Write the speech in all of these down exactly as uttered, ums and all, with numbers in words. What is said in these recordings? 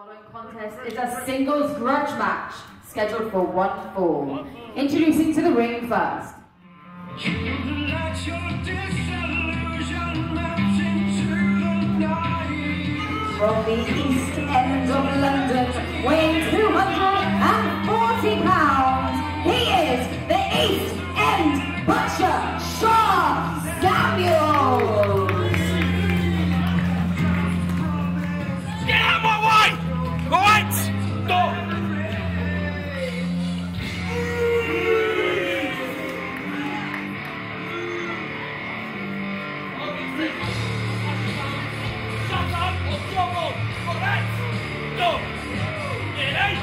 following contest is a singles grudge match scheduled for one fall. Introducing to the ring first. From the east end of London, weighing two hundred forty pounds, he is the East End Butcher, Shaw Samuels. Get out of my way! Right! Stop! Shut up or come on! Right! Stop! Get out!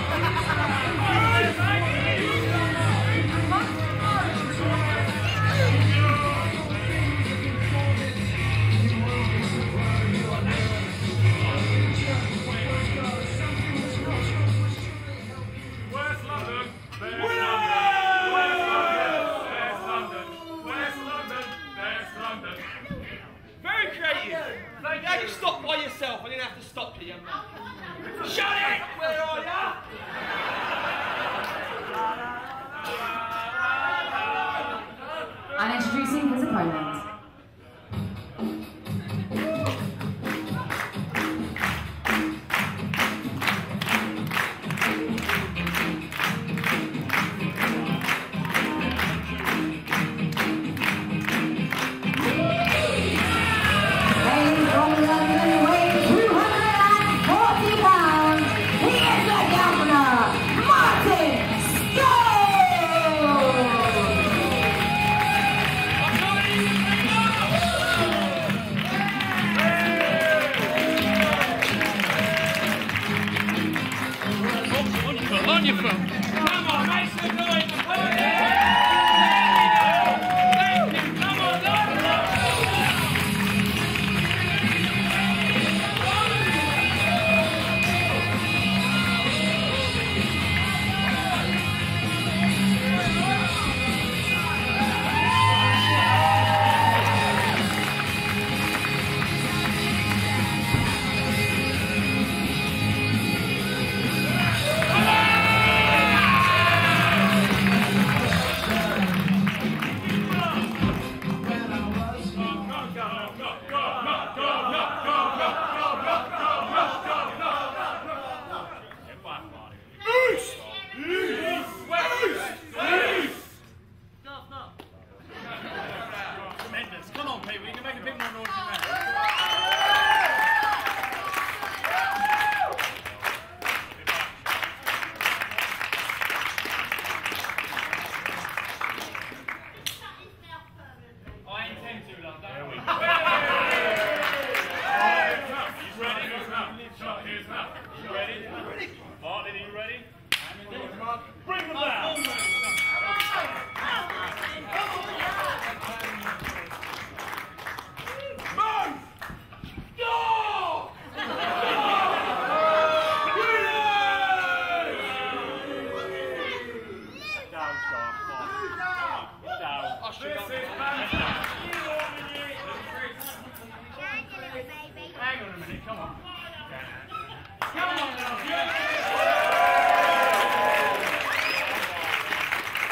Now you stop by yourself, I didn't have to stop you, young man. Shut it! Where are you? And introducing his opponent. Martin Stone! On your phone. Come on, make some noise. Come on, bring them down! Move! Go! Down, Scarf. Down. I should go. Hang on a minute, come on. Come on now.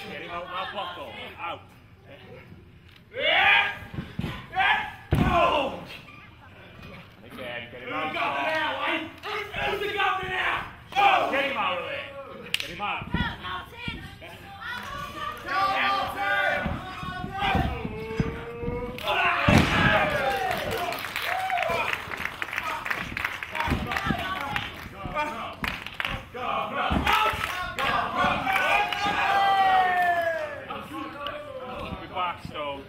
Get him out that bottle. Out. Yeah! Yeah! Oh! Again, get him Who's out. got the now, eh? Who's the governor now? Oh! Get him out of there. Get him out. Martin! Good back, Stone.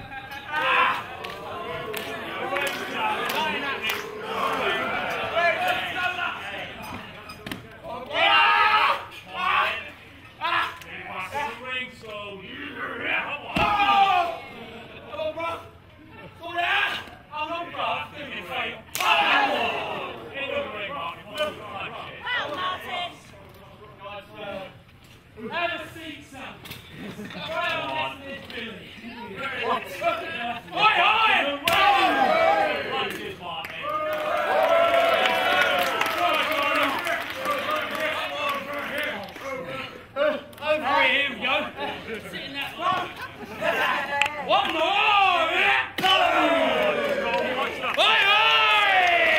Have a seat, son. Over here we go. Sit in that one. One more. Oi, oi!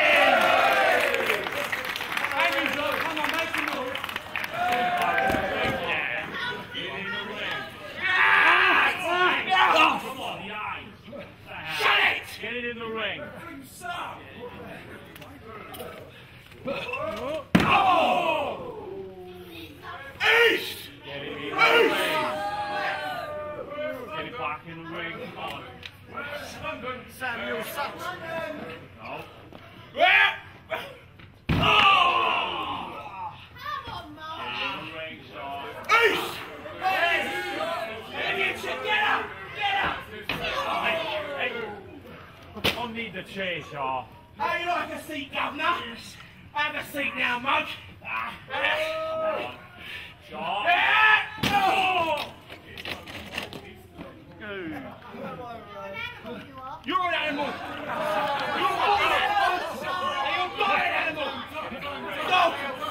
Hang on, come on, make some more. Come on, the eyes. Shut it! Get it in the ring. Oh! East! Get it in the ring. Get it back in the ring. Come on. Samuel sucks. No. Yeah! Oh! Come on, Get it in the ring, Sean. East! Get up! Get up! Hey, hey. Don't need the chair, Shaw. How you like a seat, Governor? Have a seat now, mug. Shaw. Yeah! Oh! You're an animal! You're an animal! You're not an animal! Go!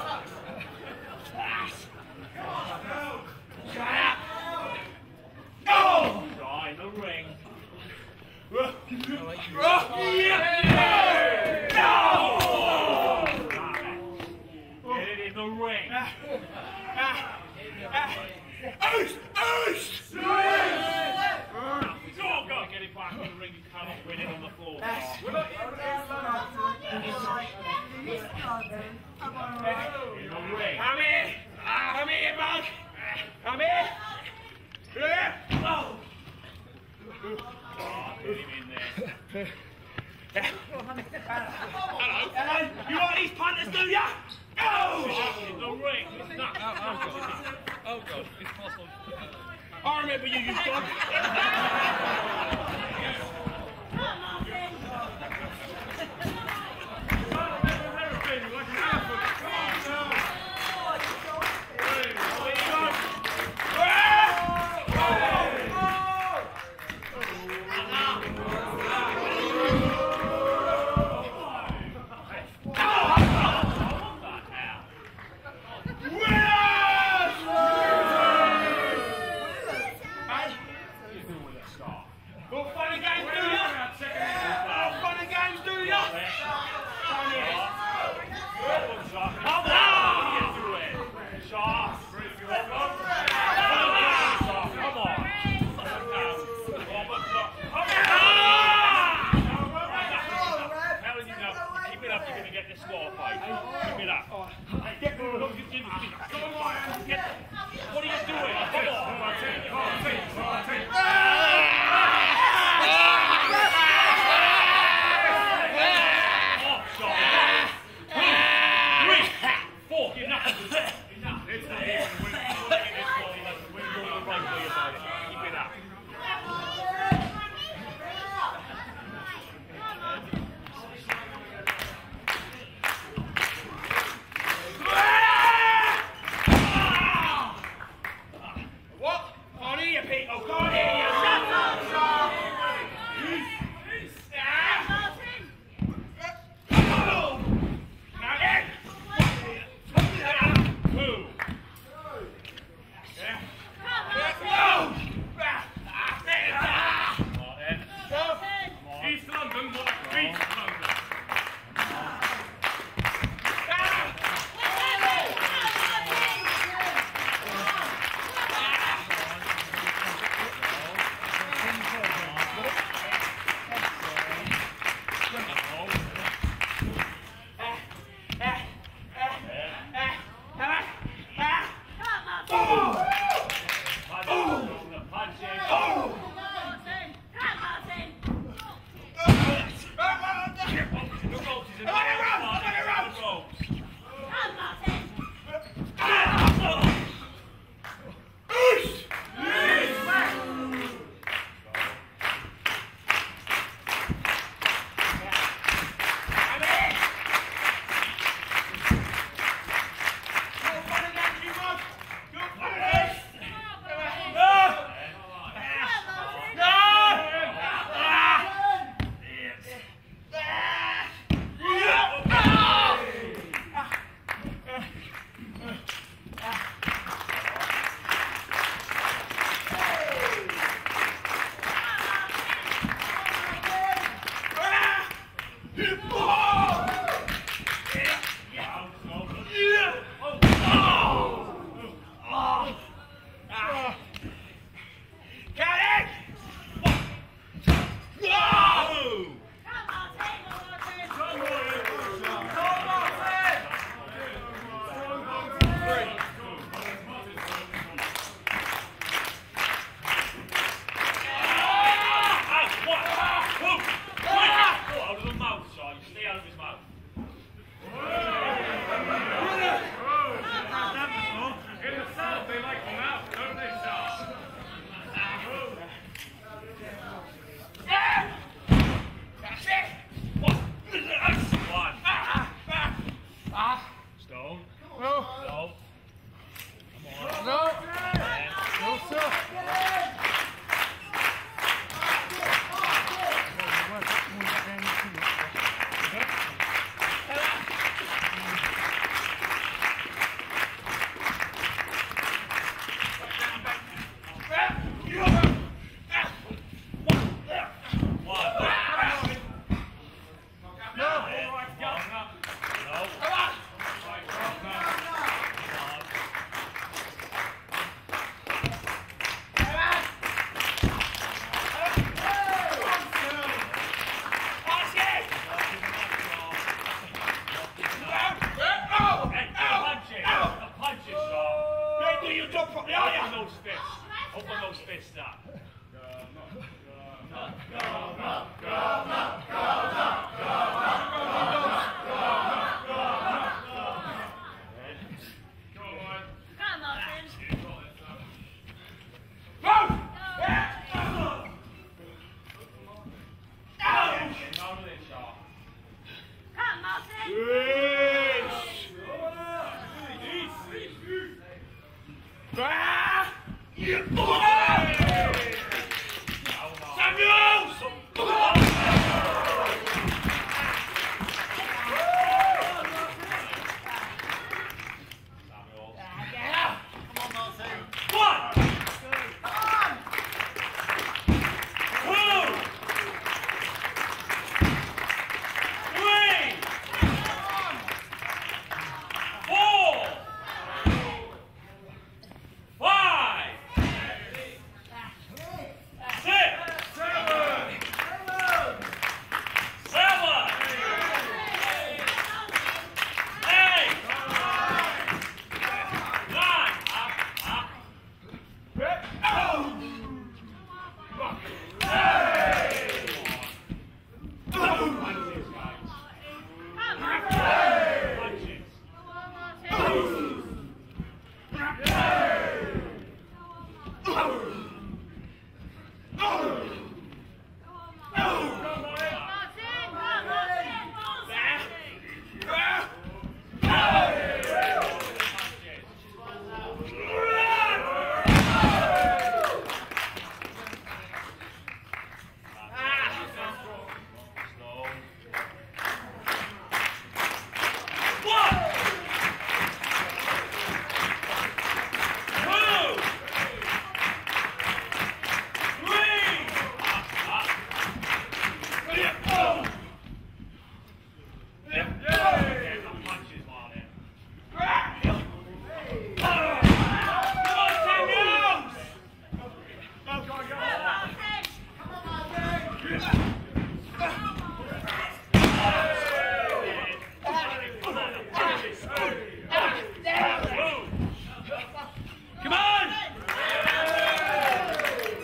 Shut up! Go! Shaw in the ring. Yeah! No! Get it in the ring. East! East! Go, go. Get it back in the ring. You cannot win it on the floor. Shaw. In the ring. Come here! Come here, bug! Come here! Yeah! Oh! Oh, get him in there. Hello! Hello! You like these punters, do ya? Oh! In the ring. It's not. Oh God, it's possible. I remember you, you dog! Well, funny games, do ya? Well, funny games, do ya? Come here. Come on! Get through it. Shaw. Come on. Telling you now, keep it up, you're going to get disqualified. Keep it up. Get through it. Come on. Get what are you doing? Come on. Four, enough. Enough. It's not even win. Win the right way about it. Keep it up. What? Can't hear you, people. Can't hear you. Oh! Now in. Two. Yeah. Come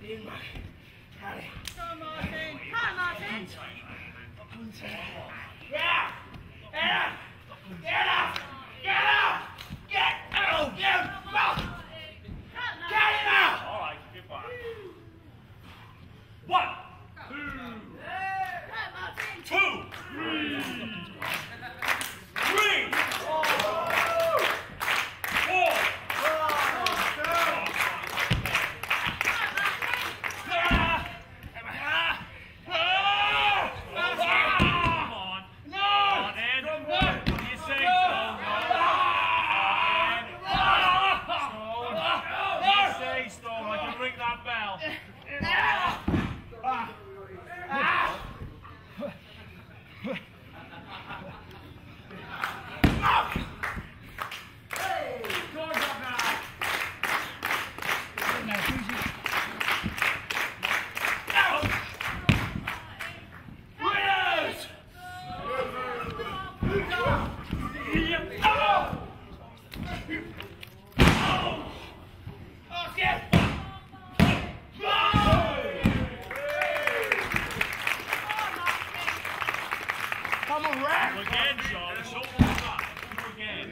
Come on, Martin. Come on, Martin. Yeah. Get up. Get up. Get up. Get out. Get out. Get him out. All right, get back. One. Two. Three. Three. Four. Again, Charlie. Show them back. Again.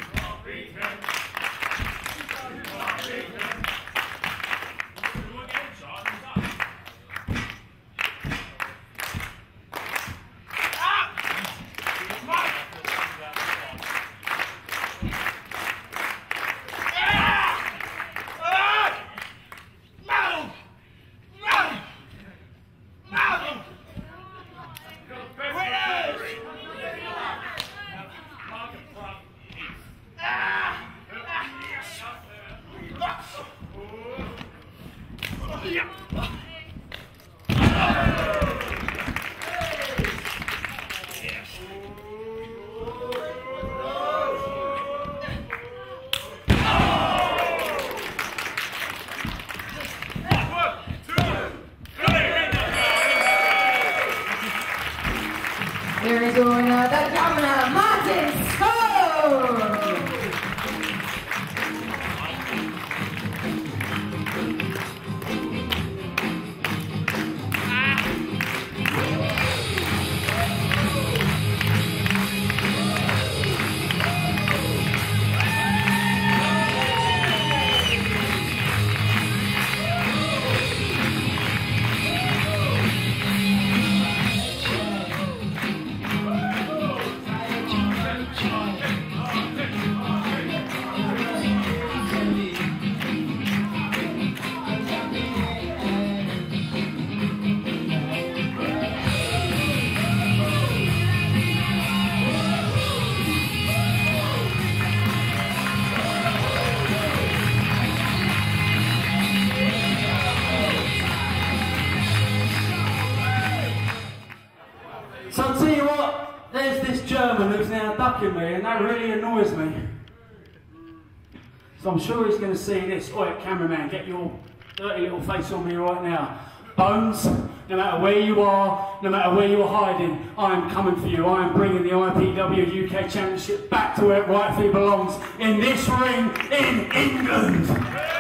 Here is your winner, the Guvnor Martin Stone! So I'll tell you what, there's this German who's now ducking me, and that really annoys me. So I'm sure he's going to see this. Oi, cameraman, get your dirty little face on me right now. Bones, no matter where you are, no matter where you're hiding, I am coming for you. I am bringing the I P W U K Championship back to where it rightfully belongs, in this ring in England.